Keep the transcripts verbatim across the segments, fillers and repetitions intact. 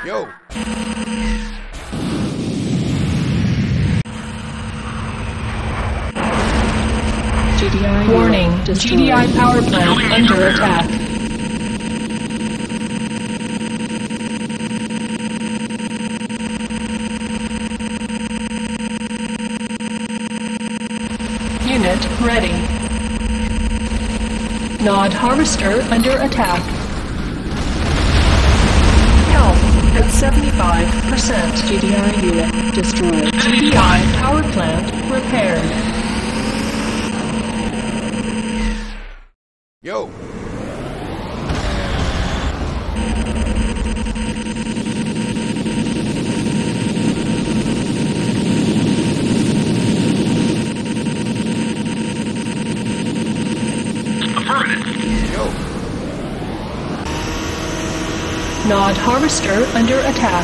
Yo. G D I Warning, G D I power plant under attack. Unit ready. Nod harvester under attack. Health at seventy-five percent. G D I unit destroyed. G D I power plant repaired. Yo. Nod harvester under attack.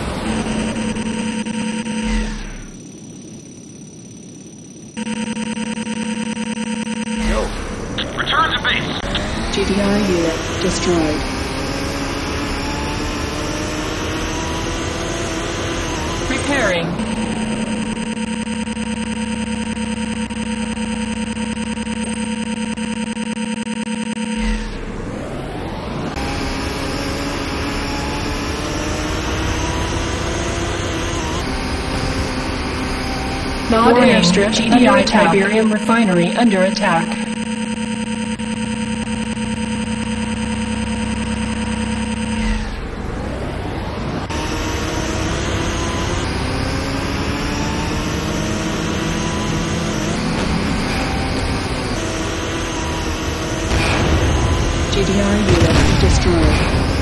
Yo. Return to base. G D I unit destroyed. Repairing. Nod airstrip G D I Tiberium refinery under attack. G D I unit destroyed.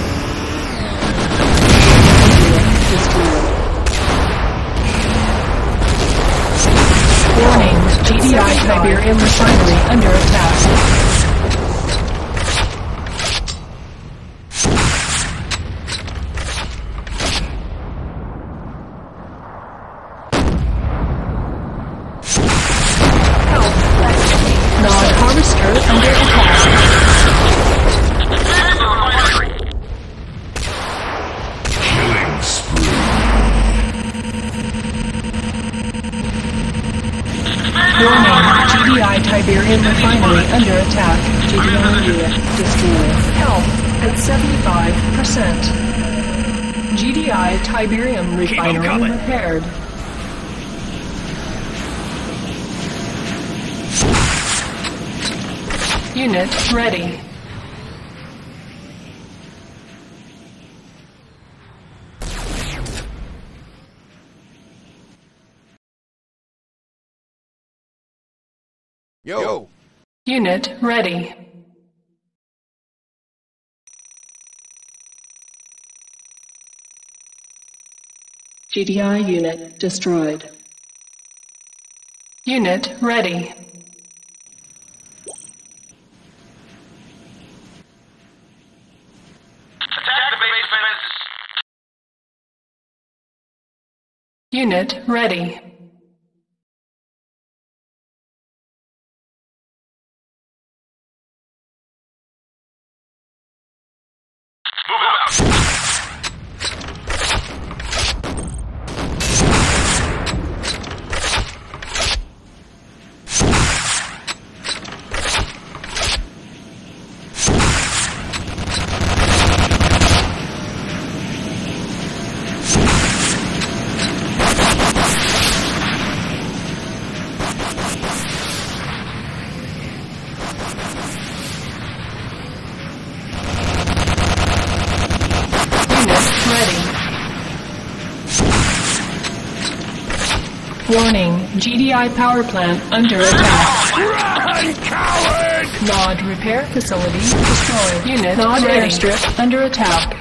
G D I unit destroyed. Warning, G D I Tiberium refinery under attack. Help. Nod harvester under attack. Killing spree. Warning, G D I Tiberium refinery under attack. G D I unit destroyed. Health at seventy-five percent. G D I Tiberium refinery coming. repaired. Unit ready. Yo. Unit ready. G D I unit destroyed. Unit ready. Attack the base fences. Unit ready. Move out. Warning, G D I power plant under attack. Run, coward! Nod repair facility destroyed. Unit Nod airstrip under attack.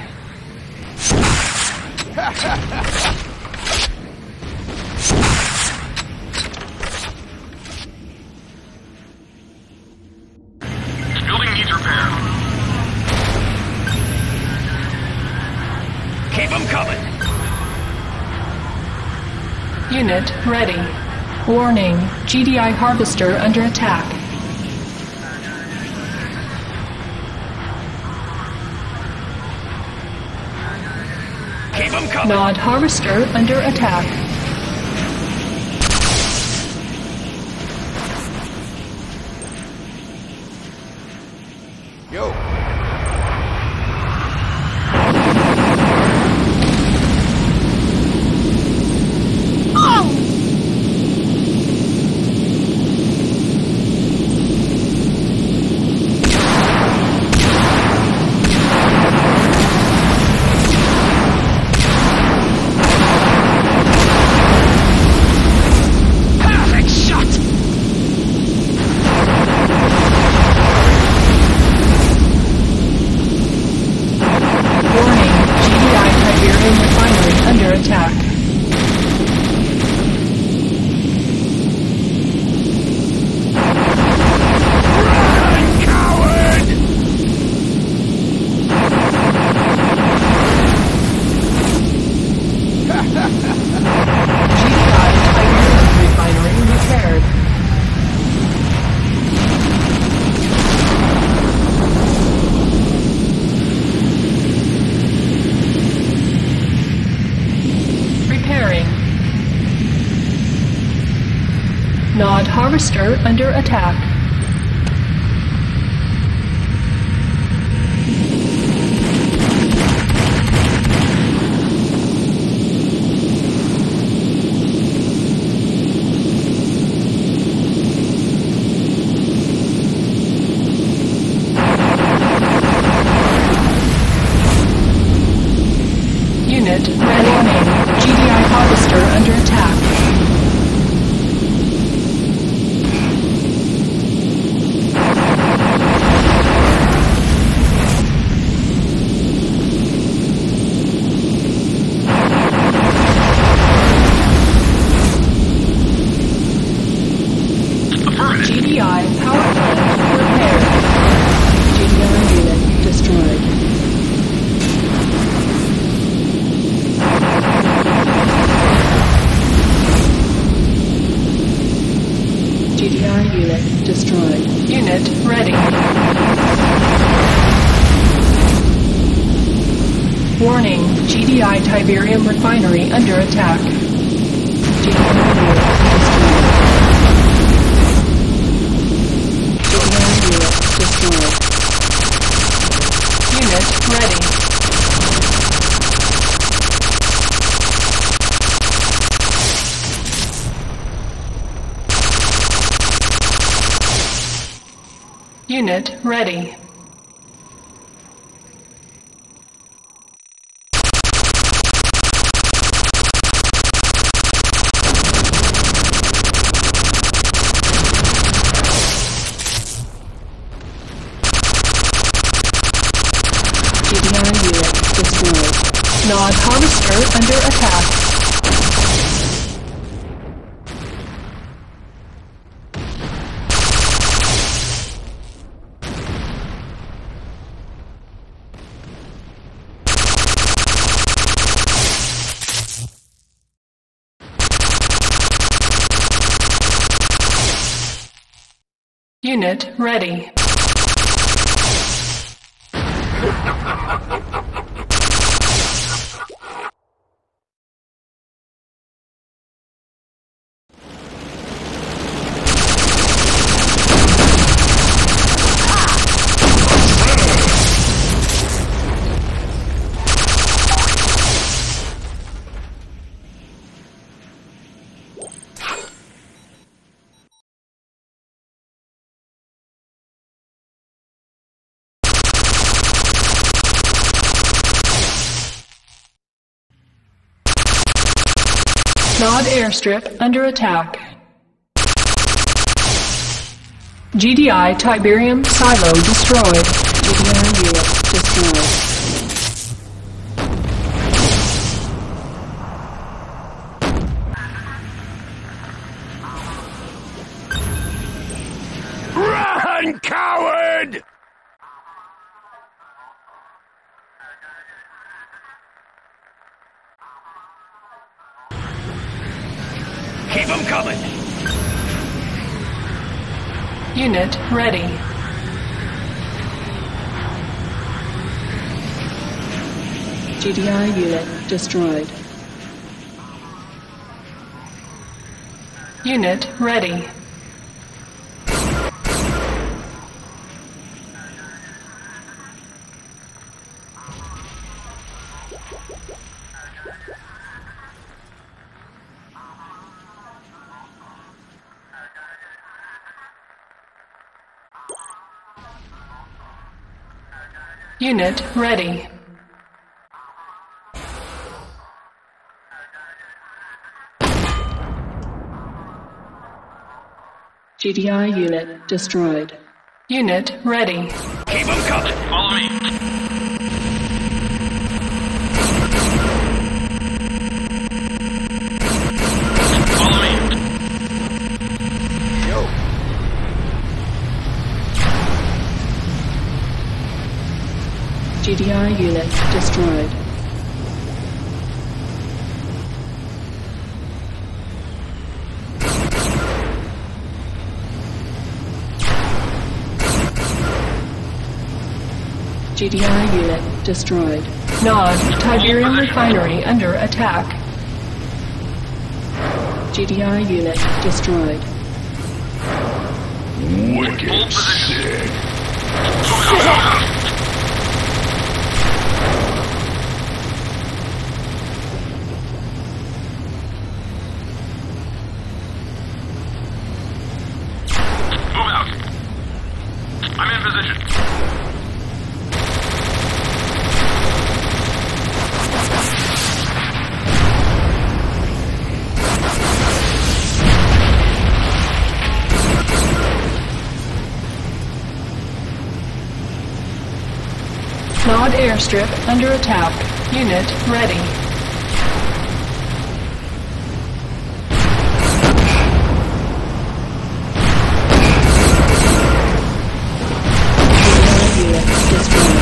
Building needs repair. Keep them coming. Unit ready. Warning, G D I harvester under attack. Keep Keep them coming. Nod harvester under attack. Yo. Perfect shot. Warning, G D I Tiberium refinery under attack. Run, coward! G D I Tiberium refinery repaired. Repairing. Nod harvester under attack. Unit ready. Warning, G D I harvester under attack. Affirmative. G D I power plant repaired. G D I unit destroyed. G D I unit destroyed. Unit ready. Warning, G D I Tiberium refinery under attack. G D I unit destroyed. G D I unit destroyed. Unit ready. Unit ready. G D I unit destroyed. Nod harvester under attack. Unit ready. Nod airstrip under attack. G D I Tiberium silo destroyed. G D I unit destroyed. Run, coward! Keep them coming. Unit ready. G D I unit destroyed. Unit ready. Unit ready. G D I unit destroyed. Unit ready. Keep them coming. Follow me. Follow me. Yo. G D I unit destroyed. G D I unit destroyed. Nod, Tiberium Refinery under attack. G D I unit destroyed. Wicked sick. Move out. I'm in position. Nod airstrip under attack. Unit ready. G D I unit destroyed.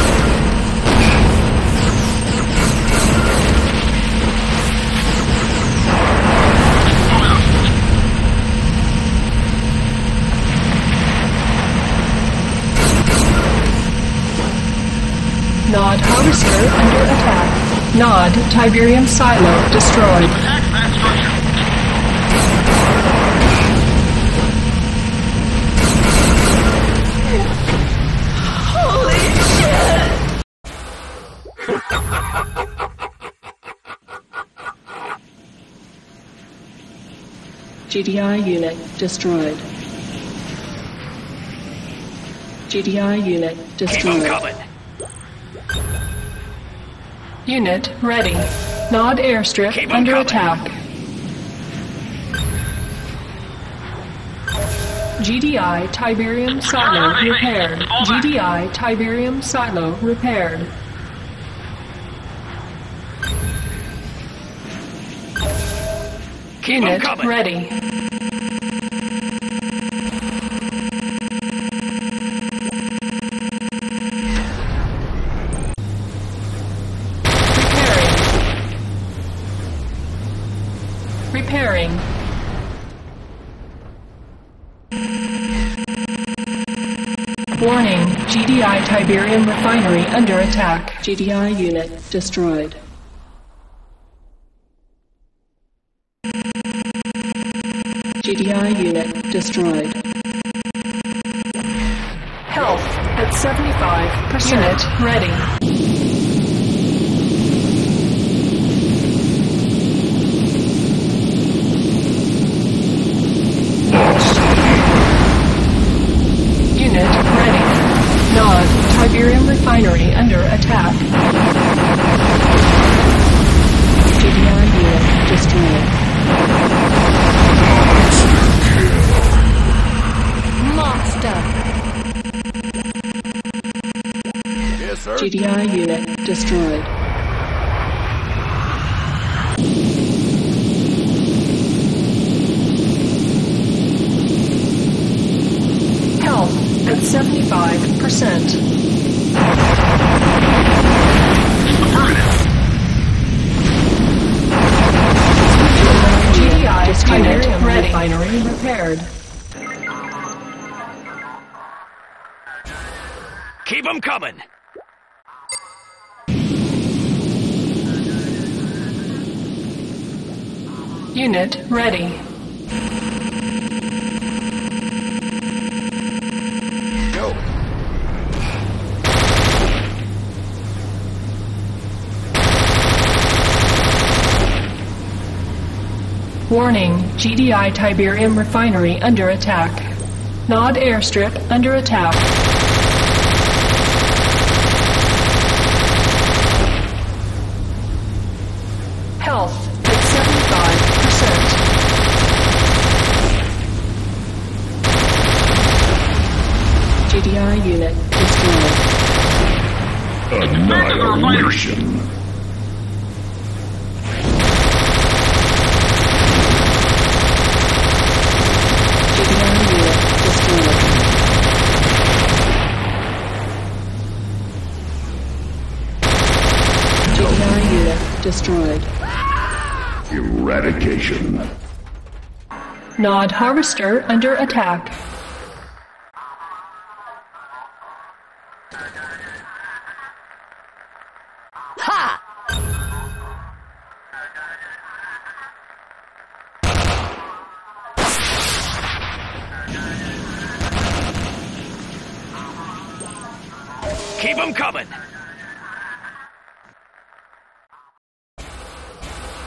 Nod harvester under attack. Nod Tiberium silo destroyed. Attack that structure. G D I unit destroyed. G D I unit Keep them destroyed. coming. Unit ready. Nod airstrip Keep 'em under coming. attack. G D I Tiberium silo repaired. G D I Tiberium silo repaired. Keep 'em Unit coming. ready. Repairing. Repairing. Warning, G D I Tiberium refinery under attack. G D I unit destroyed. G D I unit destroyed. Health at seventy-five percent. Unit ready. Unit ready. Nod, Tiberium refinery under attack. G D I unit destroyed. Monster. Yes, sir. G D I unit destroyed. Health at seventy-five percent. G D I Tiberium refinery repaired. Keep them coming. Unit ready. Go. Warning, G D I Tiberium Refinery under attack. Nod airstrip under attack. Health at seventy-five percent. G D I unit destroyed. Annihilation. G D I unit destroyed. G D I unit destroyed. Eradication. Nod harvester under attack. Keep them coming.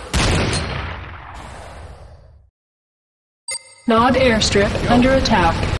Nod airstrip under attack.